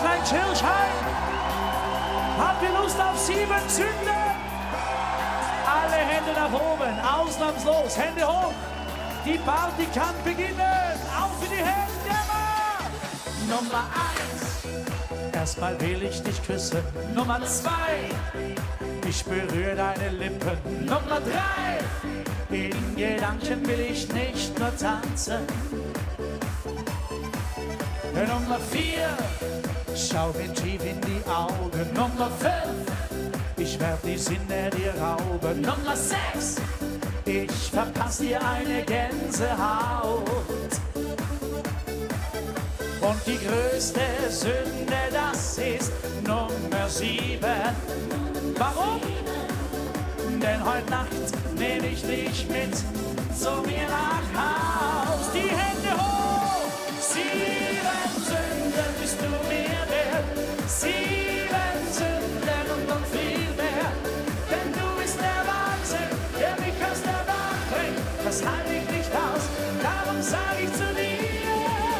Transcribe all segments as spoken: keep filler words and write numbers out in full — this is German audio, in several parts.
Kirchheim. Habt ihr Lust auf sieben Sünden? Alle Hände nach oben, ausnahmslos, Hände hoch. Die Party kann beginnen. Auf in die Hände, Mann. Nummer eins, erstmal will ich dich küssen. Nummer zwei, ich berühre deine Lippen. Nummer drei, in Gedanken will ich nicht nur tanzen. Nummer vier, schau mir tief in die Augen. Nummer fünf, ich werd die Sinne dir rauben. Nummer sechs, ich verpass dir eine Gänsehaut. Und die größte Sünde, das ist Nummer sieben. Warum? Denn heute Nacht nehm ich dich mit zu mir nach Haus. Die Hände hoch! Sieben Sünden bist du mir wert. Sieben Sünden und noch viel mehr. Denn du bist der Wahnsinn, der mich aus der Bahn bringt. Das halte ich nicht aus, darum sag ich zu dir.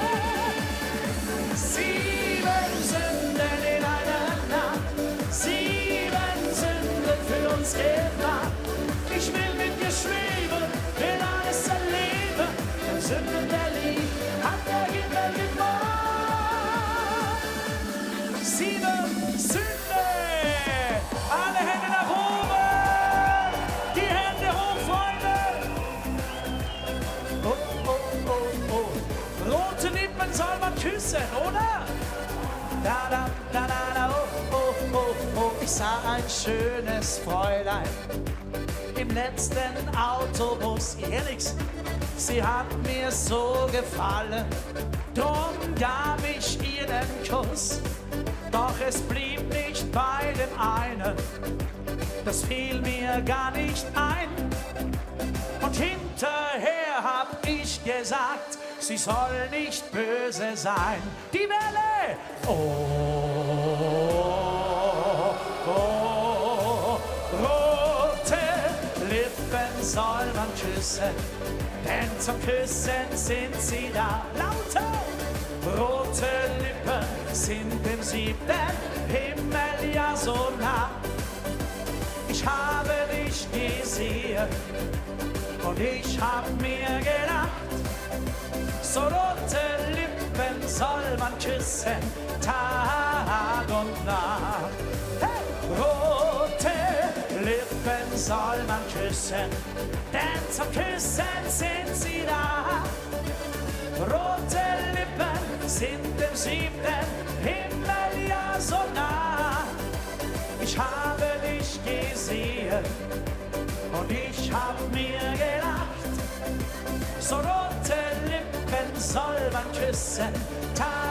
Sieben Sünden in einer Nacht. Sieben Sünden für uns gemacht. Ich will mit dir schweben, will alles erleben. Denn Sünden der Liebe hat der Himmel gemacht. Sieben Sünden. Alle Hände nach oben. Die Hände hoch, Freunde. Oh, oh, oh, oh. Rote Lippen soll man küssen, oder? Da, da, da, da, da, oh, oh, oh, oh. Ich sah ein schönes Fräulein im letzten Autobus. Ehrlich, sie hat mir so gefallen, drum gab ich ihr den Kuss. Doch es blieb nicht bei dem einen, das fiel mir gar nicht ein. Und hinterher hab ich gesagt, sie soll nicht böse sein. Die Welle! Oh, oh, rote Lippen soll man küssen, denn zum Küssen sind sie da. Lauter! Rote Lippen sind im siebten Himmel ja so nah. Ich habe dich gesehen und ich hab mir gedacht, so rote Lippen soll man küssen, Tag und Nacht. Hey! Rote Lippen soll man küssen, denn zum Küssen sind sie da. Rote Lippen sind im siebten Himmel ja so nah. Ich habe dich gesehen und ich hab mir gedacht, so rote Lippen soll man küssen, Tag